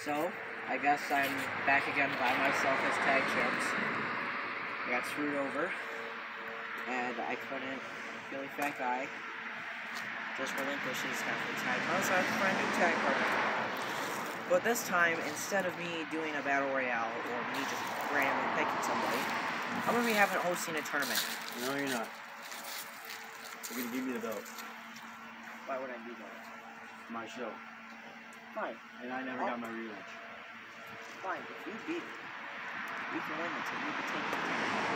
So, I guess I'm back again by myself as tag champs. I got screwed over, and I couldn't. Philly Fat Guy just relinquished his half the tag title, so I have to find a new tag partner. But this time, instead of me doing a battle royale or me just randomly picking somebody, I'm gonna be hosting a tournament. No, you're not. We're gonna give you the belt. Why would I do that? My show. Fine. And I never got my rematch. Fine. If you beat me, we can win it. You can take it.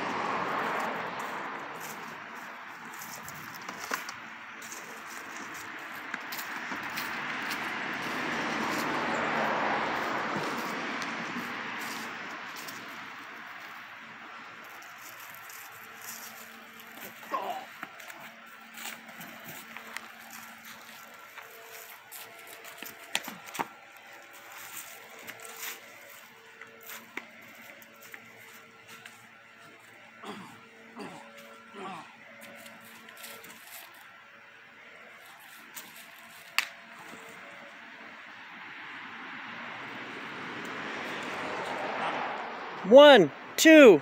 One, two.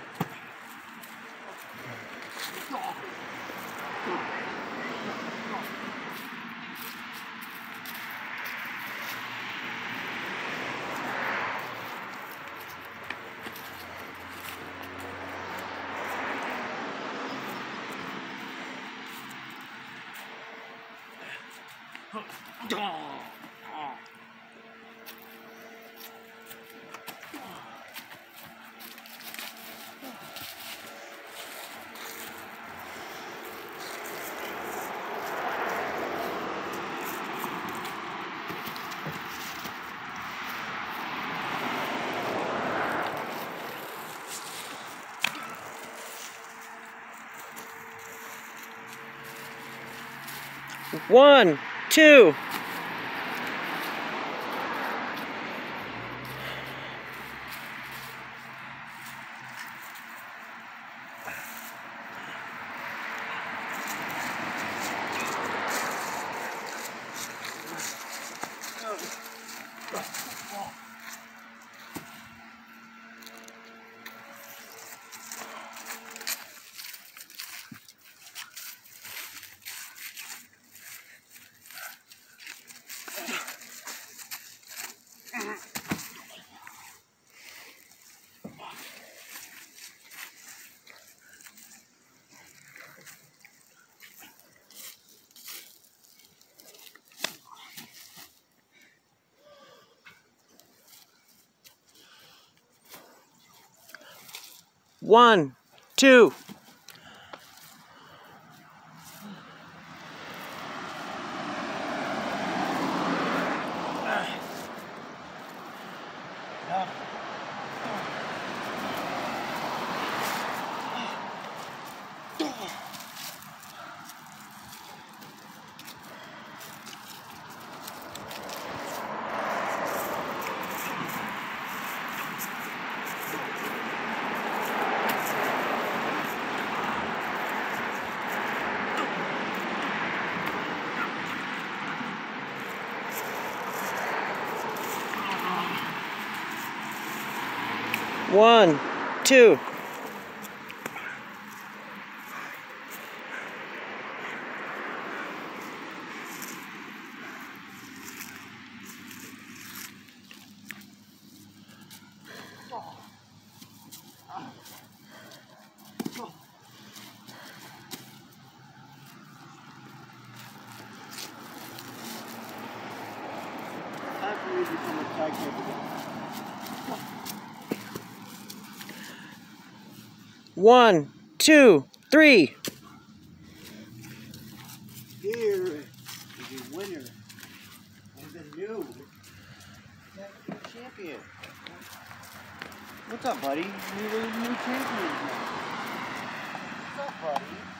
One, two. One, two. One, two. Time for you to become a tag champ again. One, two, three. Here is your winner and the new tag team champion. What's up, buddy? You're the new champion. What's up, buddy?